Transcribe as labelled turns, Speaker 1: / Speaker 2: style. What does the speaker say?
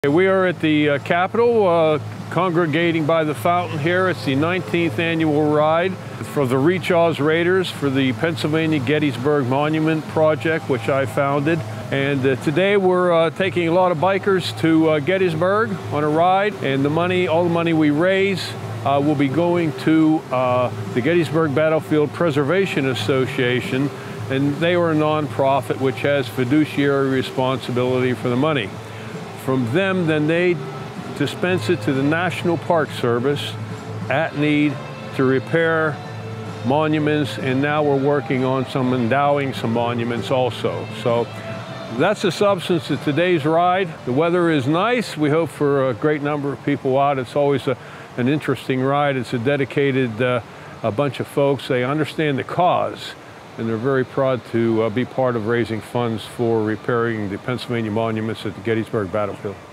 Speaker 1: We are at the Capitol, congregating by the fountain here. It's the 19th annual ride for the Readshaw's Raiders for the Pennsylvania Gettysburg Monument Project, which I founded. And today we're taking a lot of bikers to Gettysburg on a ride, and all the money we raise will be going to the Gettysburg Battlefield Preservation Association, and they are a nonprofit which has fiduciary responsibility for the money. From them, then they dispense it to the National Park Service at need to repair monuments, and now we're working on endowing some monuments also. So that's the substance of today's ride. The weather is nice. We hope for a great number of people out. It's always an interesting ride. It's a dedicated a bunch of folks. They understand the cause, and they're very proud to be part of raising funds for repairing the Pennsylvania monuments at the Gettysburg Battlefield.